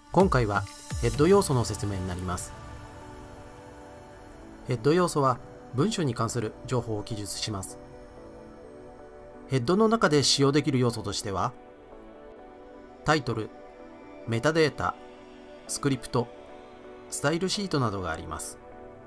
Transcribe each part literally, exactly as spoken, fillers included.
今回はヘッド要素の説明になります。ヘッド要素は文章に関する情報を記述します。ヘッドの中で使用できる要素としては、タイトル、メタデータ、スクリプト、スタイルシートなどがあります。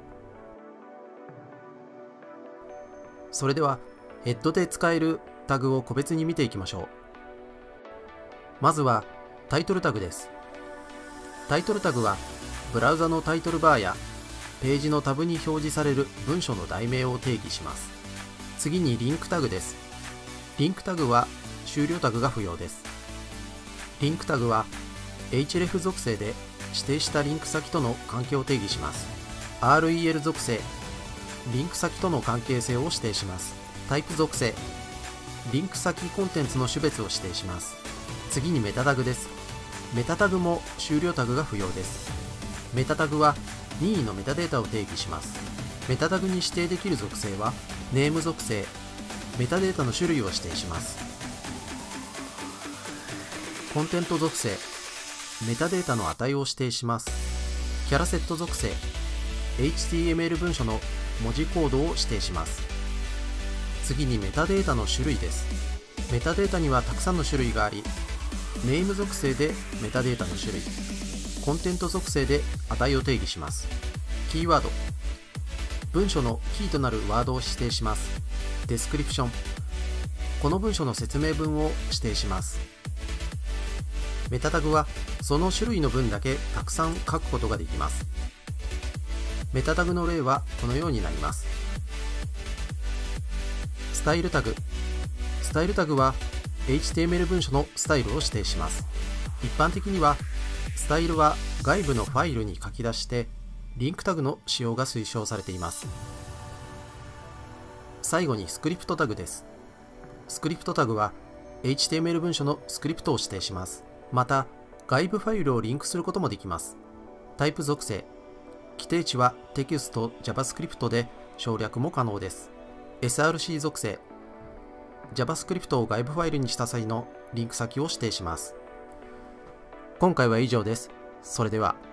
それではヘッドで使えるタグを個別に見ていきましょう。まずはタイトルタグです。タイトルタグはブラウザのタイトルバーやページのタブに表示される文書の題名を定義します。次にリンクタグです。リンクタグは終了タグが不要です。リンクタグは エイチレフ 属性で指定したリンク先との関係を定義します。アールイーエル 属性、リンク先との関係性を指定します。タイプ属性、リンク先コンテンツの種別を指定します。次にメタタグです。メタタグも終了タグが不要です。メタタグは任意のメタデータを定義します。メタタグに指定できる属性はネーム属性、メタデータの種類を指定します。コンテント属性、メタデータの値を指定します。キャラセット属性、エイチティーエムエル 文書の文字コードを指定します。次にメタデータの種類です。メタデータにはたくさんの種類があり、ネーム属性でメタデータの種類、コンテント属性で値を定義します。キーワード、文書のキーとなるワードを指定します。デスクリプション、この文書の説明文を指定します。メタタグはその種類の分だけたくさん書くことができます。メタタグの例はこのようになります。スタイルタグ、スタイルタグは エイチティーエムエル 文書のスタイルを指定します。一般的にはスタイルは外部のファイルに書き出してリンクタグの使用が推奨されています。最後にスクリプトタグです。スクリプトタグは エイチティーエムエル 文書のスクリプトを指定します。また外部ファイルをリンクすることもできます。タイプ属性、規定値はテキスト JavaScript で省略も可能です。エスアールシー 属性、JavaScript を外部ファイルにした際のリンク先を指定します。今回は以上です。それでは。